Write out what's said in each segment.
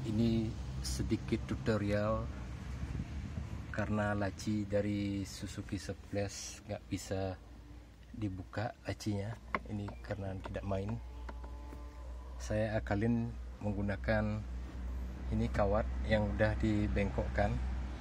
Ini sedikit tutorial karena laci dari Suzuki Splash nggak bisa dibuka lacinya. Ini karena tidak main. Saya akalin menggunakan ini kawat yang udah dibengkokkan.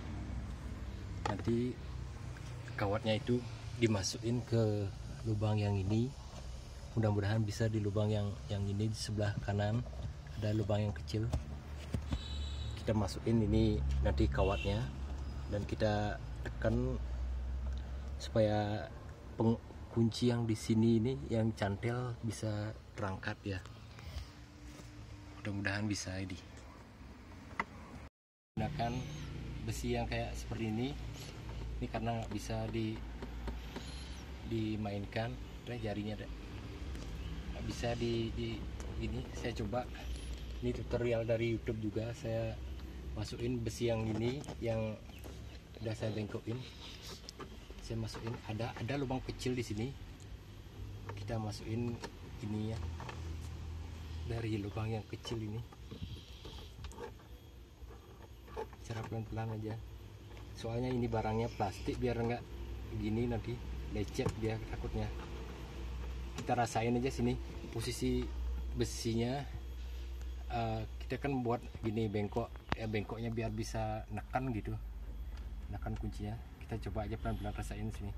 Nanti kawatnya itu dimasukin ke lubang yang ini. Mudah-mudahan bisa di lubang yang ini di sebelah kanan ada lubang yang kecil. Kita masukin ini nanti kawatnya dan kita tekan supaya kunci yang di sini ini yang cantel bisa terangkat ya. Mudah-mudahan bisa ini. Gunakan besi yang kayak seperti ini karena nggak bisa dimainkan, jarinya nggak bisa di ini. Saya coba, ini tutorial dari YouTube juga, saya masukin besi yang ini yang udah saya bengkokin. Saya masukin, ada lubang kecil di sini, kita masukin ini ya dari lubang yang kecil ini, cara pelan-pelan aja. Soalnya ini barangnya plastik, biar nggak gini nanti lecet dia takutnya. Kita rasain aja sini posisi besinya. Kita kan buat gini bengkok ya, bengkoknya biar bisa nekan gitu, nekan kuncinya. Kita coba aja pelan-pelan, rasain sini.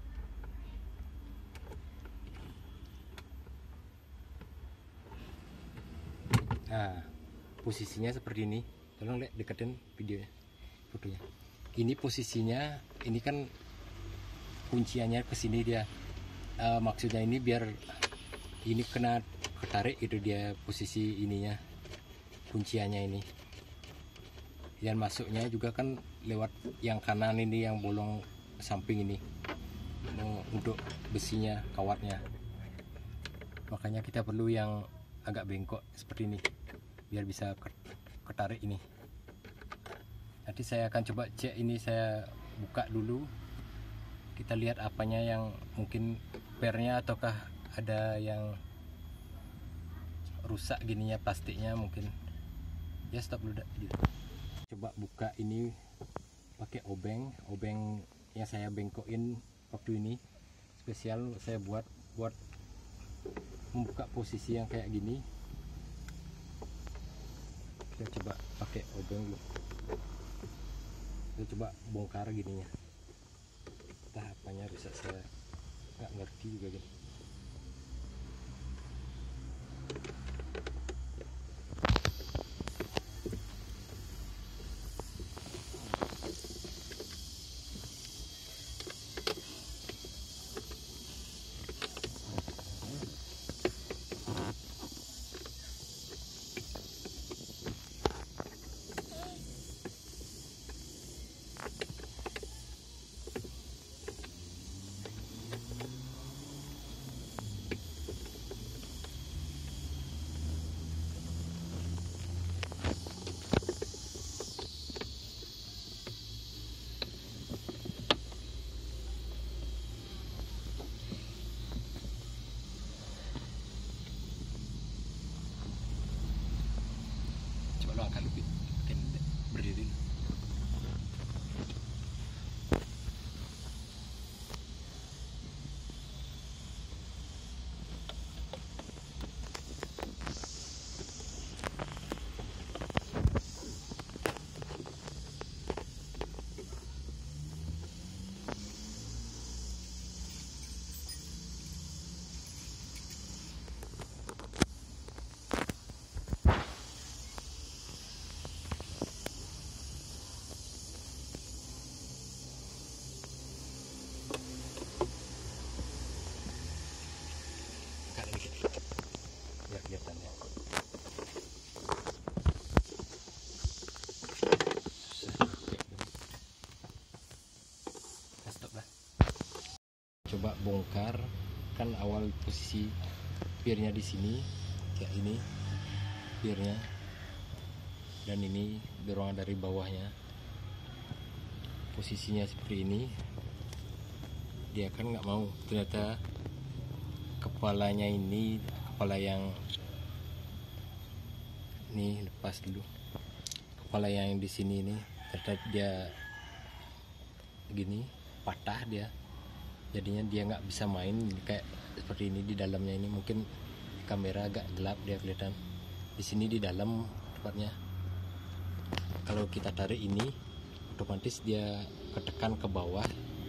Nah, posisinya seperti ini. Tolong lihat, deketin videonya, fotonya. Ini posisinya, ini kan kunciannya ke sini dia. Maksudnya ini biar ini kena ketarik itu dia posisi ininya, kunciannya ini. Dan masuknya juga kan lewat yang kanan ini, yang bolong samping ini, untuk besinya, kawatnya. Makanya kita perlu yang agak bengkok seperti ini biar bisa ketarik ini. Nanti saya akan coba cek ini, saya buka dulu, kita lihat apanya yang mungkin pernya ataukah ada yang rusak gininya, plastiknya mungkin ya. Stop dulu gitu. Coba buka ini pakai obeng yang saya bengkokin waktu ini, spesial saya buat membuka posisi yang kayak gini. Kita coba pakai obeng dulu, kita coba bongkar gininya. Entah apanya rusak, saya nggak ngerti juga gini. Angkat lebih, berdiri. Coba bongkar, kan awal posisi pirnya di sini kayak ini pirnya, dan ini dorongan dari bawahnya posisinya seperti ini. Dia kan nggak mau, ternyata kepalanya ini, kepala yang ini lepas dulu, kepala yang di sini ini ternyata dia gini patah dia, jadinya dia nggak bisa main kayak seperti ini. Di dalamnya ini mungkin kamera agak gelap dia kelihatan, di sini di dalam tepatnya. Kalau kita tarik ini otomatis dia ketekan ke bawah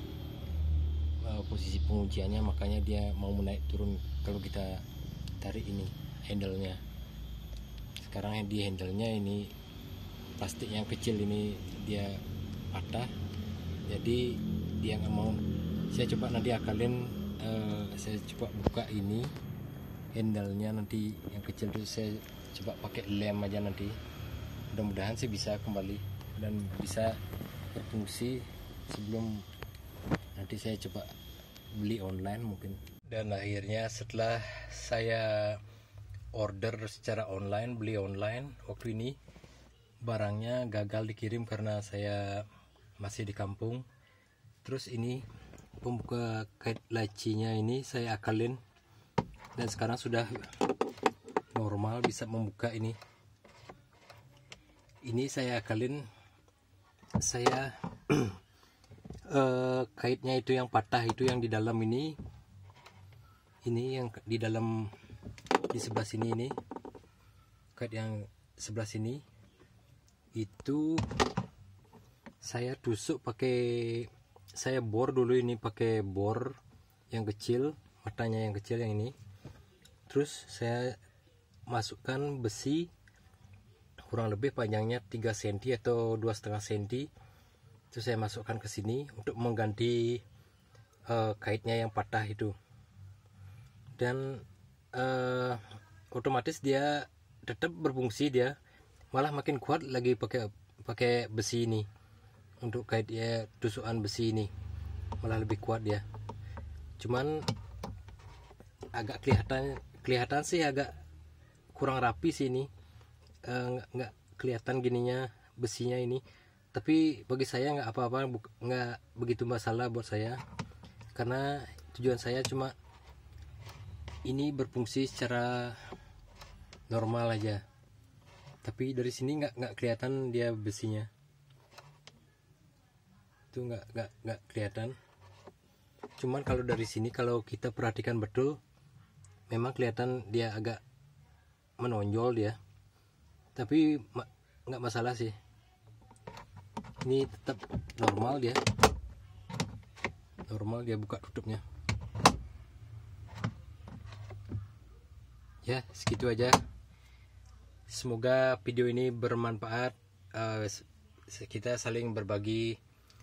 posisi pengunciannya, makanya dia mau menaik turun kalau kita tarik ini handle-nya. Sekarang di handle-nya ini plastik yang kecil ini dia patah, jadi dia nggak mau. Saya coba nanti akalin, saya coba buka ini handle-nya nanti yang kecil itu, saya coba pakai lem aja nanti, mudah-mudahan sih bisa kembali dan bisa berfungsi sebelum nanti saya coba beli online mungkin. Dan akhirnya setelah saya order secara online, beli online, waktu ini barangnya gagal dikirim karena saya masih di kampung. Terus ini pembuka kait lacinya ini saya akalin dan sekarang sudah normal bisa membuka ini. Ini saya akalin, saya kaitnya itu yang patah itu yang di dalam ini yang di dalam di sebelah sini ini, kait yang sebelah sini itu saya tusuk pakai, saya bor dulu ini pakai bor yang kecil, matanya yang kecil yang ini. Terus saya masukkan besi kurang lebih panjangnya 3 cm atau 2,5 cm. Itu saya masukkan ke sini untuk mengganti kaitnya yang patah itu. Dan otomatis dia tetap berfungsi, dia malah makin kuat lagi pakai besi ini. Untuk kait ya tusukan besi ini malah lebih kuat dia. Cuman agak kelihatan sih agak kurang rapi sih ini, nggak kelihatan gininya besinya ini. Tapi bagi saya nggak apa-apa, nggak begitu masalah buat saya, karena tujuan saya cuma ini berfungsi secara normal aja. Tapi dari sini nggak kelihatan dia besinya itu, nggak kelihatan. Cuman kalau dari sini kalau kita perhatikan betul memang kelihatan dia agak menonjol dia, tapi nggak masalah sih, ini tetap normal dia buka tutupnya. Ya segitu aja, semoga video ini bermanfaat. Kita saling berbagi,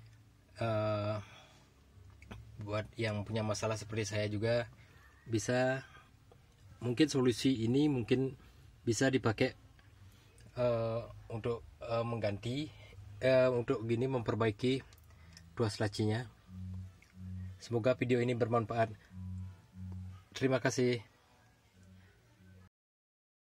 buat yang punya masalah seperti saya juga bisa, mungkin solusi ini mungkin bisa dipakai untuk mengganti untuk gini memperbaiki tuas lacinya. Semoga video ini bermanfaat. Terima kasih.